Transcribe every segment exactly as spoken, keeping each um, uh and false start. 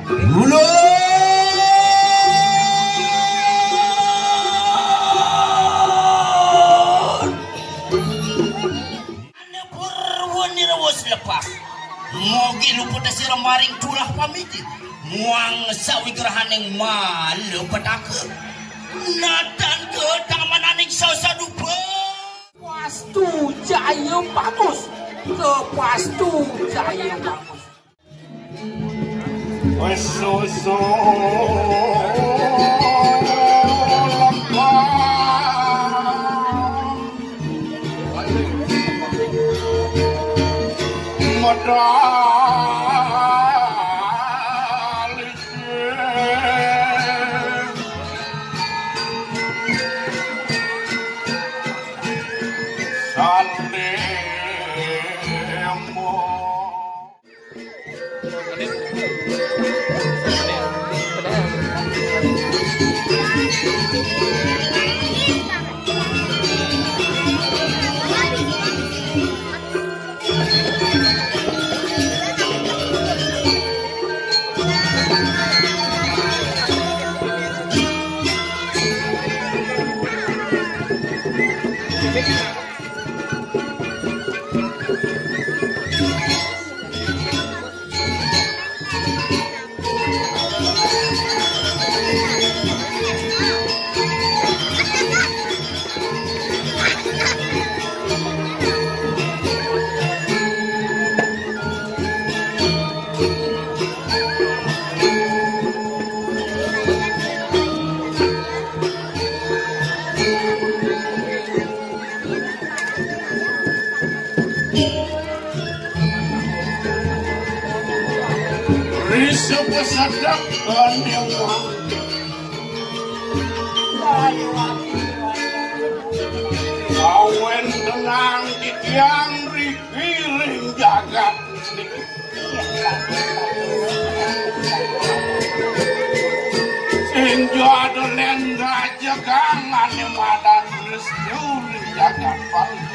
Mogi luput sira maring tulah pamiti muang sawi gerhaning malu pedake natan ke tamananing sasadupa pastu jaya bagus ke pastu jaya bagus wesoso sadap kanyawa awen tenang di tiang rikiring jagat sinjo adolen raja kangan madan restu jagat pagi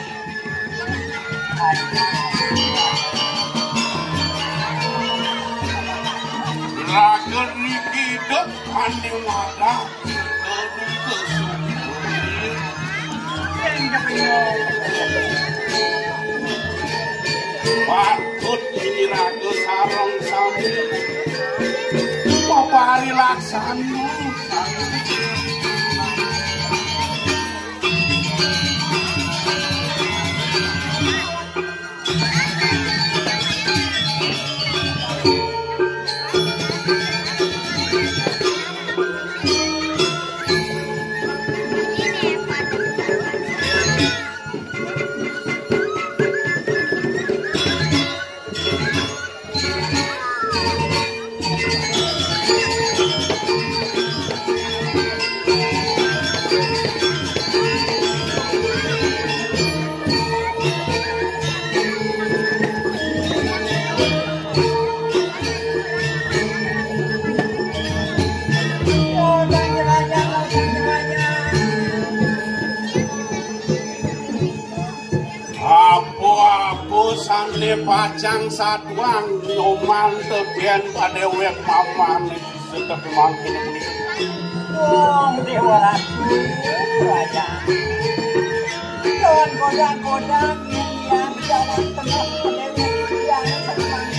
raga hidup andi mata patut ini raga sarang sami papari laksanu sane pacang saduang nyoman tebien pada wek paman tetap mangkin beli wong dewa ratu raja don godang-godang yang jalan tengah dewi yang senang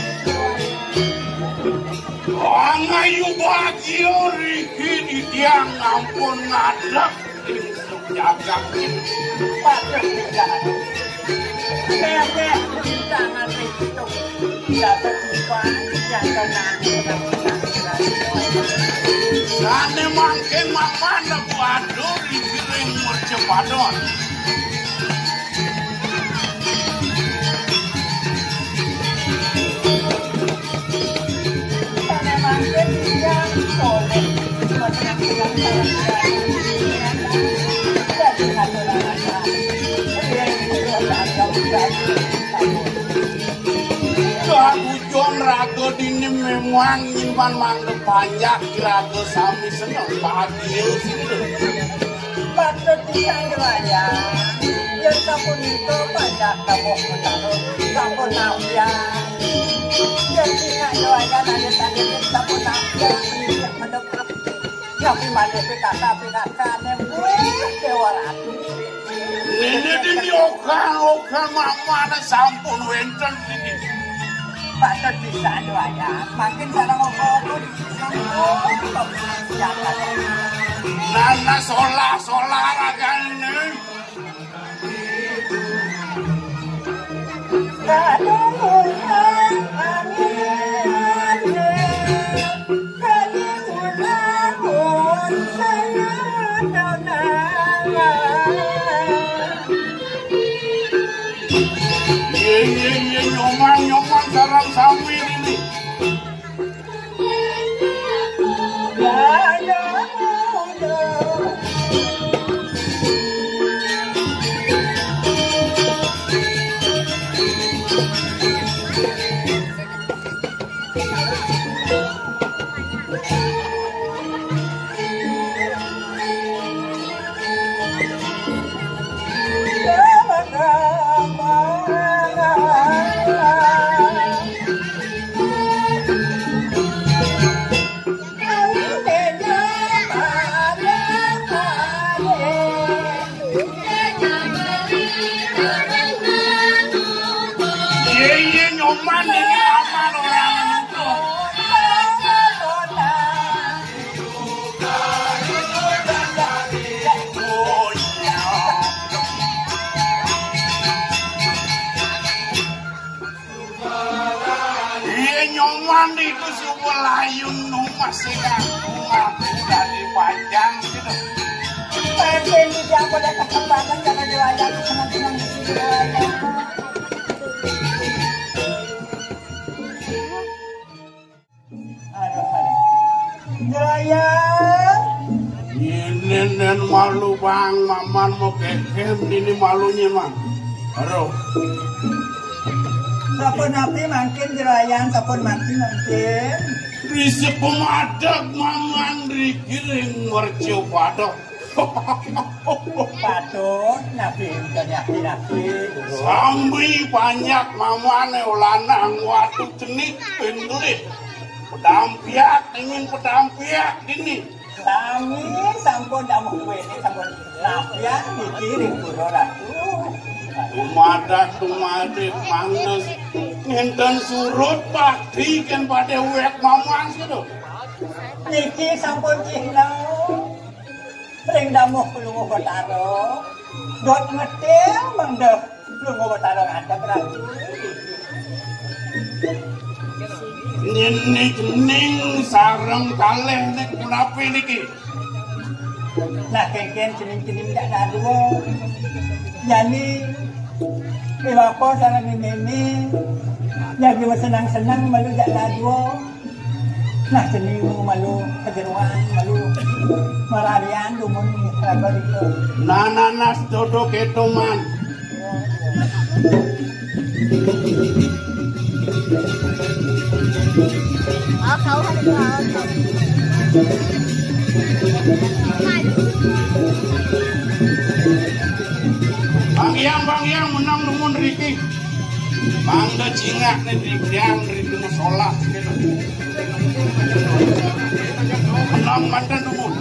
angayu bagio riki di tiang ampun ngadak insuk jagat patut jalan bebek tangan itu tidak terlupa yang tenang sane mangkin mamana waduh rikiring mercepadon sane mangkin yang boleh menang-menang jadi hati-hati Kabujon raga dini memang nyimpan mangga panjang raga sami senang bahagia situ. Patut disayang yang kapun itu banyak kamu menaruh kamu nampia. Jadi nggak doakan ada tadi kamu nampia. malih pikasa-pikasane wis dewa ratu. Ini dini okan-okan mamane sampun wenten ini. Patut bisa doayan, makin sarang opo-opo sampun jangan. Nana solah-solah ragane. Kadang-kadang amin, kadang-kadang saya Ye ye ye nyoman-nyoman sarang sami ini. Itu semua layun numas sekarang udah dipanjang gitu. Pengen dia pada kesempatan karena doayan senang-senang di sini doayan. Aduh, aduh. Doayan. Ini nen malu bang, maman mau kekem ini malunya mang. Aduh. Sapun api makin jerayan, sapun mati makin. Bisa pemadak maman dikiring mercu padok. Patut nabi nabi nabi. Sambil banyak mamane lanang waktu cenik pendulit. Pedampiak ingin pedampiak gini. Kami sampun damu kue ini sampun nabian dikiring buru ratu. Tumadak tumadik mandes ngenten surut bakti kan pada wek mamang sudah. Niki sampun cihna ring damuh lungo bataro. Dot ngetil mangdeh lungo bataro ada berarti. Nini kening sarang kaleh nek kunapi niki. Nah kengken cening-cening tak ada dua. Yani Iwapo sarang ini jadi senang-senang malu tak ada dua. Nah cening malu kejeruan malu mararian dumun rabar itu. Nananas dodo ketoman. Ở khẩu hay là ở khẩu? Bang Yang, Bang Yang menang dumun Riki. Bang da cingak nih di Yang Riki musola gitu. Menang mantan dumun.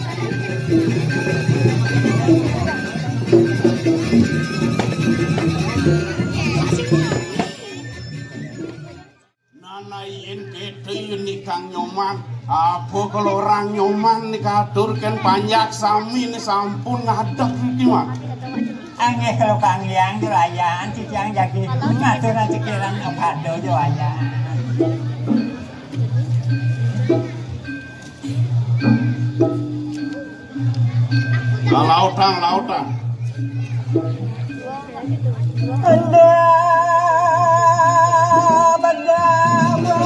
Nanain gitu ini Kang Nyoman. Apa kalau orang Nyoman nih katurkan banyak sami nih sampun ngadap Riki mah. Angge kalau Kang Yang jerayan cicang jadi ngatur cekiran avocado jerayan. Lautang, lautang. Anda berdama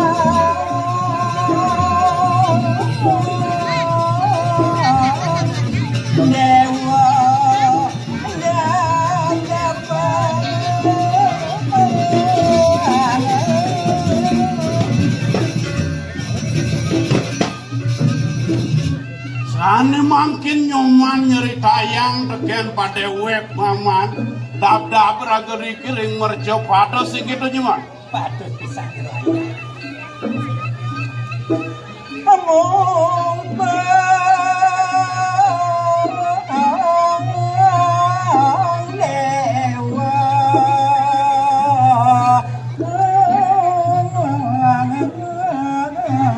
dewa dan dapat Sane makin Nyoman nyeritayang tegen pada web maman dap-dap rageri kiring merjo pada sing gitu Nyoman. patut bisa jerayan. Among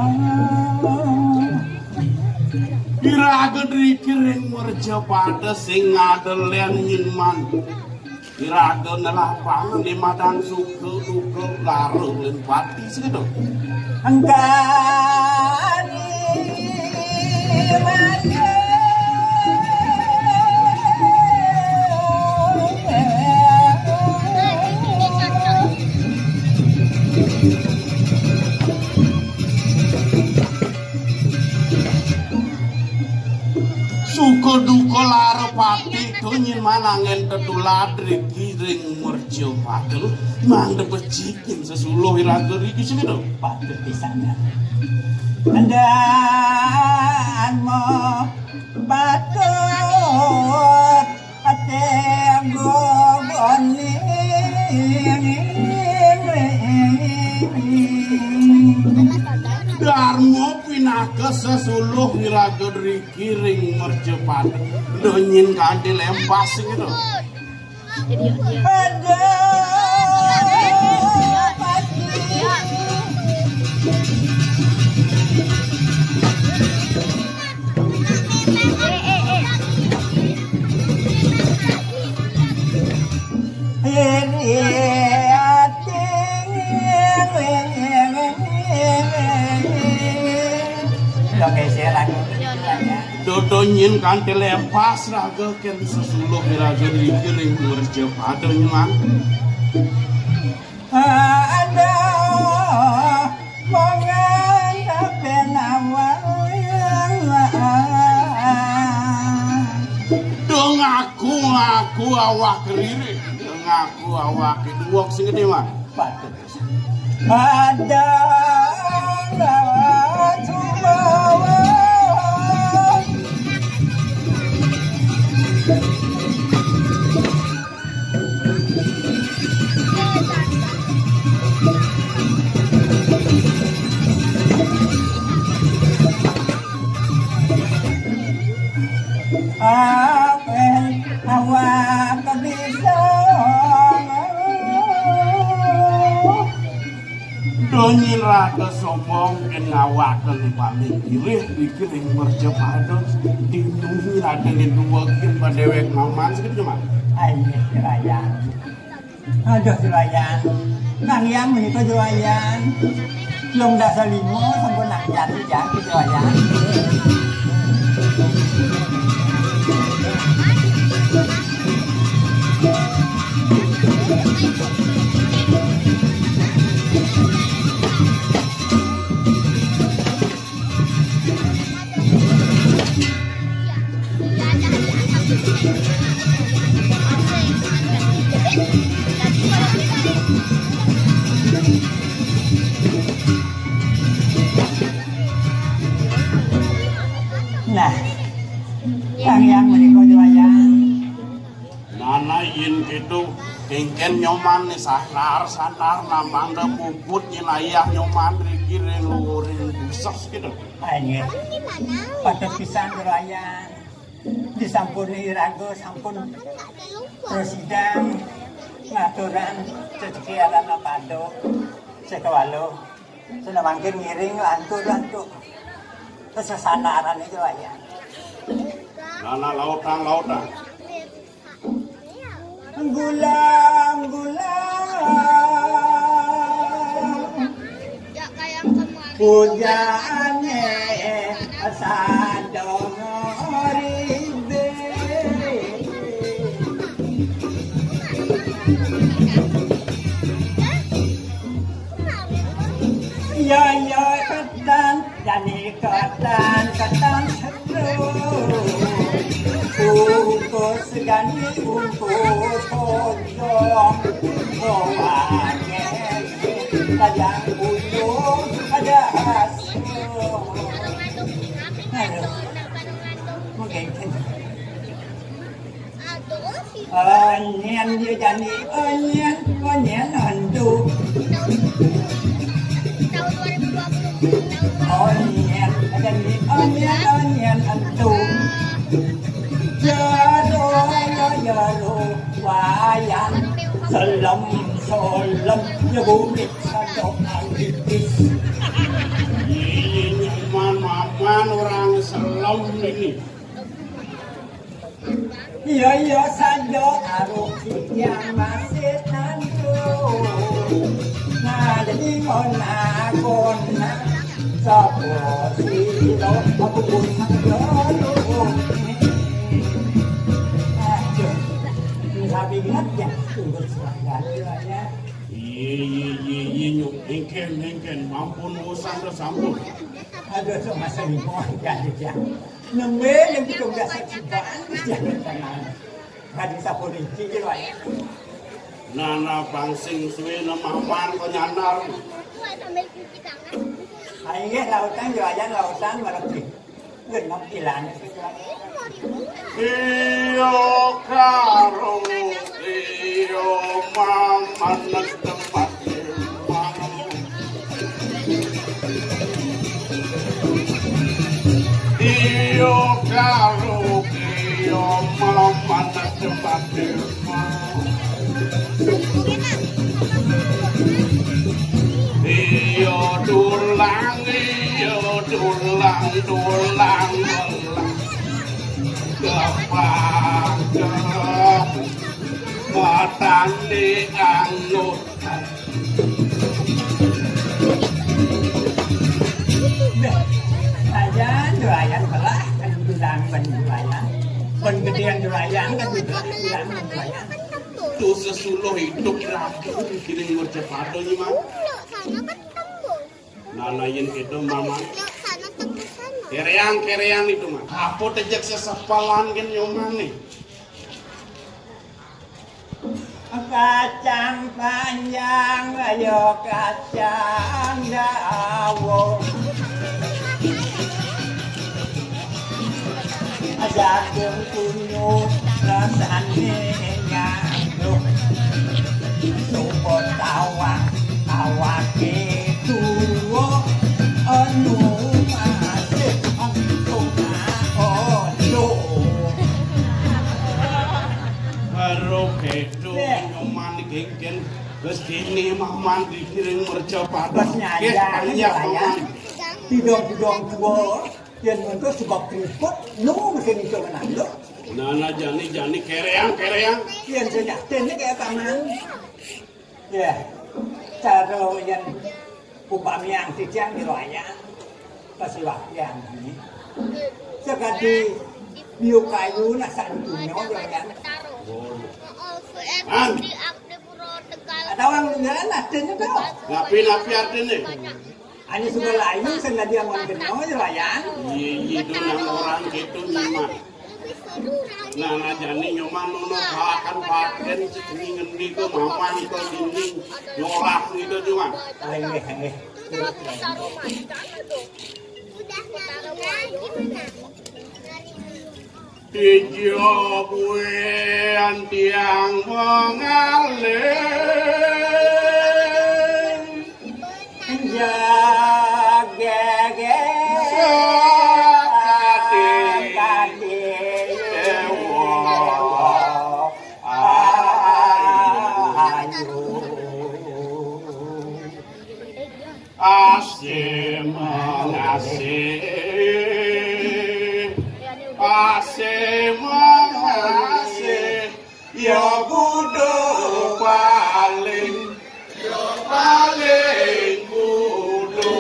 Iraga dikiring merja pada sing ngadelen nyinman. Iraga nelapang lima dan suku suku laru len pati segitu. Angkani mana? Suko duko laro pati tunyin manangen tetuladri kiring merjo patu mang depecikin sesuluh iraga riki segitu. Patut di sana. Andaanmu patut atenggo boni. Darmo pinaka sesuluh iraga riki ring merjo patu donyin kandi lempas segitu. Ada Dodonyin kanti lempas raga ken sesuluh iraga riki ring merjo patu nyeman. ada mongan penawa Dong aku aku awak keriri, dong aku awak duwok sing gede mah. patut ada tubawa Apen awak bisa Donyin rada sombong ken awak di paling kiri dikiring merjo padu dinungi rada ngeduwekin padewek maman segitu mah. Ayo jelayan aduh jelayan nang yang menikah jelayan belum dasar limo sampun nang jati jati jelayan nah yang yang menikah jelayan Nana yin gitu kengken nyoman nih sanar sanar namang da puput nyilayah nyoman riki ring luring busak gitu. ayo patut pisan jelayan disampuni iraga sampun presiden ngaturan cekiran apado sekawalo sudah mangkin ngiring lantur-lantur kesesanaran itu aja Nana lautang lautang gulang gulang pujaane sadongoribe ya ya ketan jani ketan ketan seru Ungkus gani ungkus pojok Bawane Kajang ujung ada asuh Aduh Mungkin Onyen dia jani onyen Onyen hantu Onyen jani onyen onyen hantu Jado jado wayang Selam selam ya bumit sadok anggis laut ini. Iya iya saja arung yang masih nandu. Nah jadi kona kona sabor silo aku pun lalu. Aduh, bisa ingat ya tunggu sebentar ya. Iya iya iya iya nyuk engken engken mampun usang dah sambut. Aduh cuma selingkuh jadi ya. Nembe yang kita udah saksikan jangan tenang. Hadis polisi gitu ya. Nana bangsing suwe nama man ko nyandar. Ayo lautan jalan lautan malaki. Genap ilan. Iyo karo iyo maman tempat iyo karo iyo maman tempat iyo dulang iyo dulang dulang Gapang matang di anggut. Ayan, durayan pala kan bilang ban durayan. Ban gedean durayan kan bilang durayan. Tu sesuluh hidup lagi kiring ngurcepado ni mah. Nanayin itu mama. Kereang kereang itu mah. Apa tejak sesapalan kan nyoman nih. Kacang panjang ayo kacang dawo. Jagung kunyuk rasane ngandung. Sopo tawak awake tuwa anu masih antung ono. Karo kedo nyoman genggen geus kene mah mandi kiring mercepado. Bos nyayang ya. Tidong-tidong tuwa yen untuk sebab keriput nu mesti itu menanduk. Nana jani jani kereang kereang. Yen senyatin kayak paman. Ya. Cara yen upami yang tijang diroyan. Pasti wakian ini. Sekali biu kayu nak santunyo royan. An. Ada orang jalan artinya tuh. Napi napi artinya. Ani sudah lain sengaja dia mau kenal royan. Iya iya donang orang gitu nyoman. Nana jani nyoman nono akan paten seceni ngendi ko mama itu dinding nyorak gitu nyoman. Ayo ayo. Tijo buan tiang mengalir Jagege sakati kati dewa ayu asih mengasih asih mengasih ya kudu paling ya paling kudu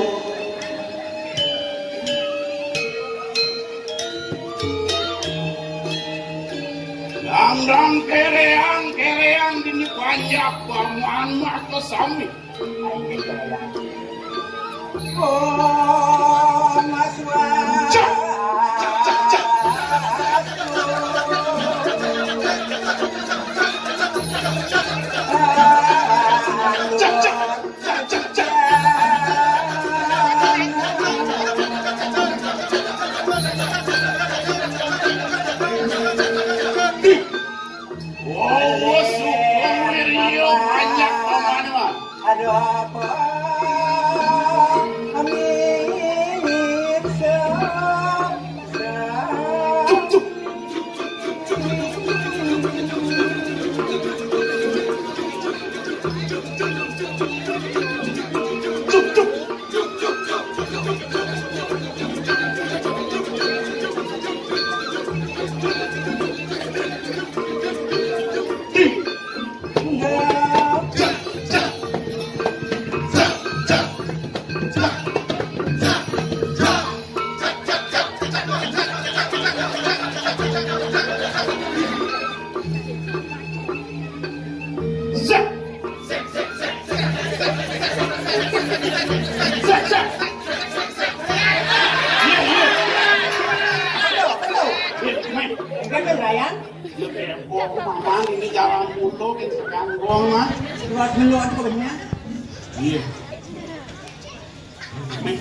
Dang kereang kereang dini banyak paman mak kesami. Oh maswa Cak cak cak cak cak cak cak cak. Wow, super Rio banyak paman mah. Ada apa? Amin Cuk cuk. Cuk cuk. Maman ini jalan putu kita kanggong mah. Buat meluat punya. Iya. Nih.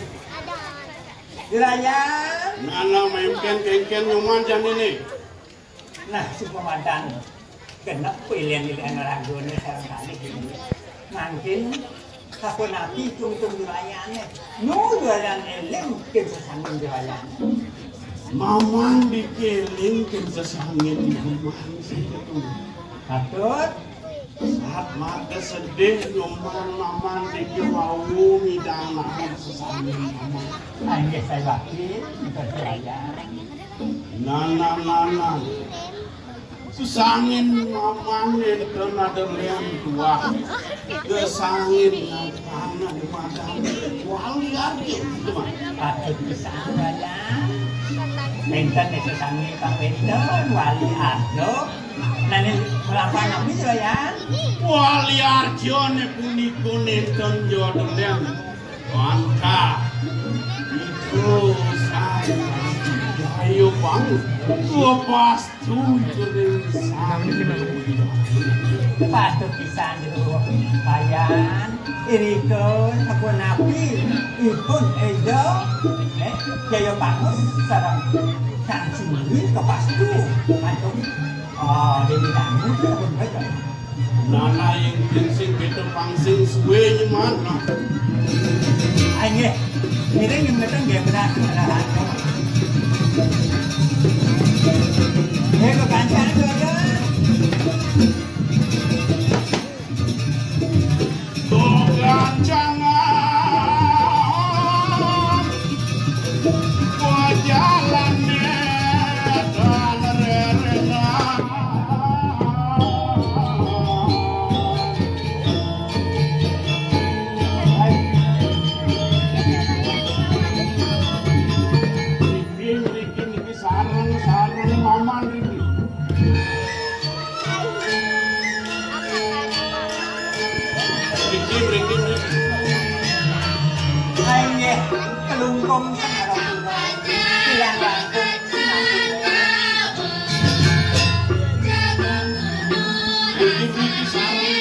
Jurayan. Nana mempen kengken nyoman jan ini. Nah, si komandan kenapa pilihan-pilihan ragu ini sekarang kali ini. Mungkin aku nabi tung-tung jurayannya. No jurayan elem kesesangin jurayan. Maman dikeling kesesangin di rumah situ. Patut. Saat mata sedih nyoman maman dikewau midang namun sesangin maman. Hanya saya wakil untuk jurayan. Nana nana. Susangin maman itu nada yang tua. Kesangin nana di madang. Wali aja gitu mah. Patut bisa jurayan. Benten sesangin Pak Benten wali ardo. Nani melakukan apa jurayan? Wali arjo ne puniko nenten jodoh Mantap. Itu saya ayo bang, gua pas tujuh Patut bisa dulu bayan. Irikon aku nabi ikon edo eh jaya pangus sarang kang sini ke pastu mantuk oh dewi kamu pun baca nana yang prinsip itu pangsing suwe mana aye ini yang betul dia benar benar ini ke kancang saja gancangan gua jalannya dan rerena bikin bikin ini sarang sarang maman ini bikin bikin aye kelungkung sangarang bilang langkung bikin bikin sarang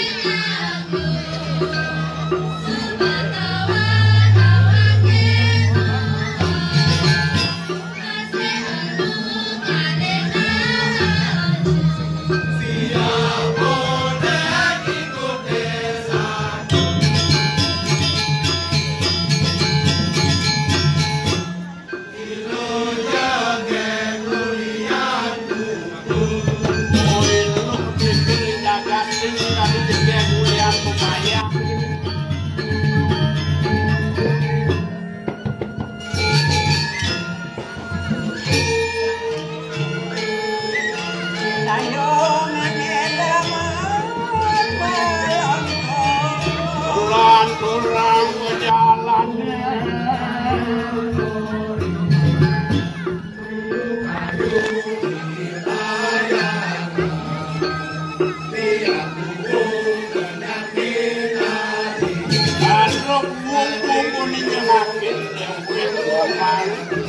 kurang berjalannya Aduk bumbu ninyo nakin yang pintuan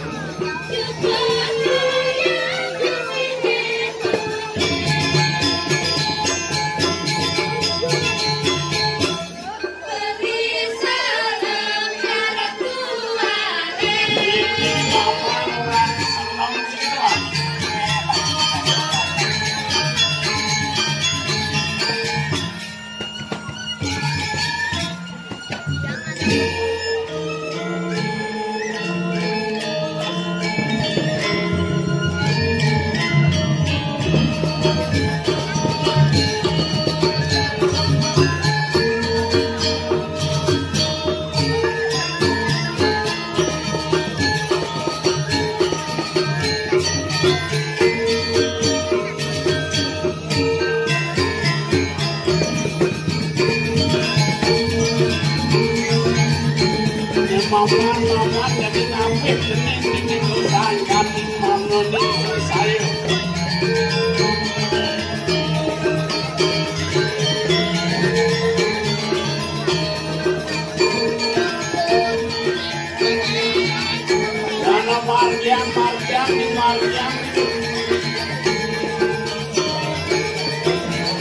Maman-maman jadi ngampir jenis-jenis dosan kating mamoni saya dana marjang-marjang di marjang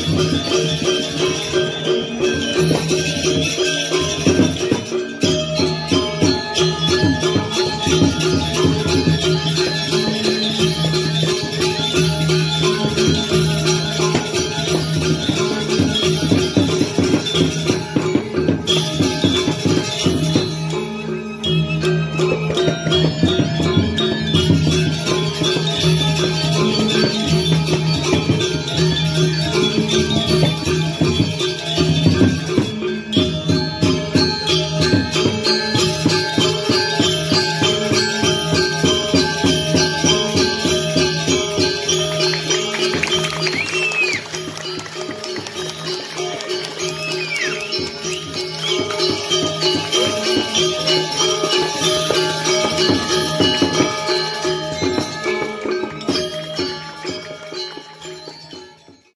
Thank you.